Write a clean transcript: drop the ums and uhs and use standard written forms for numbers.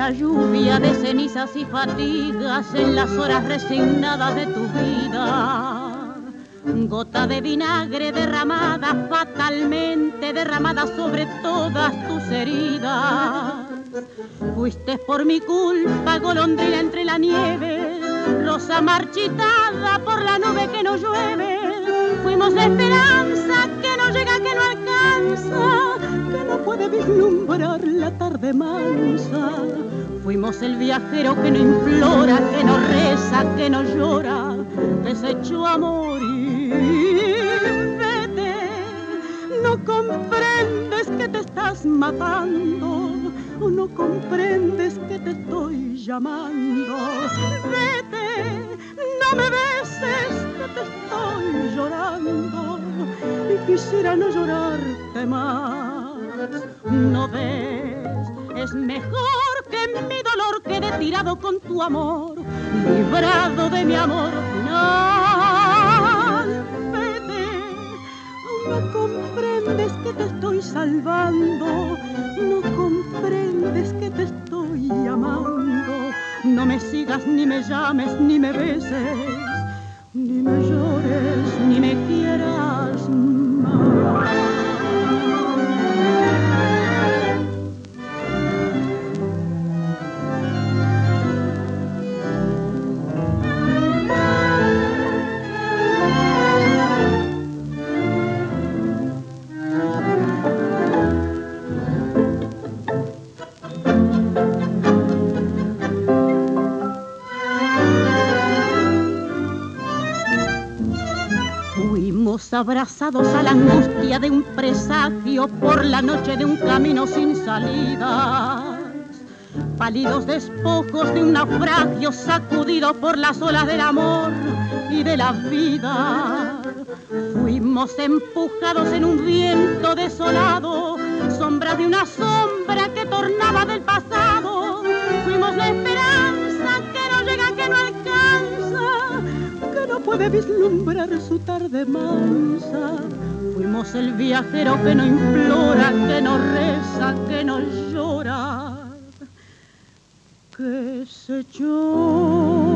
una lluvia de cenizas y fatigas en las horas resignadas de tu vida. Gota de vinagre derramada, fatalmente derramada sobre todas tus heridas. Fuiste por mi culpa, golondrina entre la nieve, rosa marchitada por la nube que no llueve. Fuimos la esperanza que no llega, que no alcanza, que no puede vislumbrar la tarde mansa. Fuimos el viajero que no implora, que no reza, que no llora, que se echó a morir. Vete, no comprendes que te estás matando, no comprendes que te estoy llamando. Vete, no me beses, que te estoy llorando y quisiera no llorarte más. No ves, es mejor que mi dolor quede tirado con tu amor, librado de mi amor final. Vete, no comprendes que te estoy salvando, no comprendes que te estoy amando. No me sigas, ni me llames, ni me beses, ni me llores, ni me quieras más. Abrazados a la angustia de un presagio por la noche de un camino sin salidas, pálidos despojos de un naufragio sacudido por las olas del amor y de la vida. Fuimos empujados en un viento desolado, sombra de una sombra que tornaba del pasado. Fuimos la esperanza que no llega, que no alcanza, que no puede vislumbrar su tarde mansa. Fuimos el viajero que no implora, que no reza, que no llora, que se echó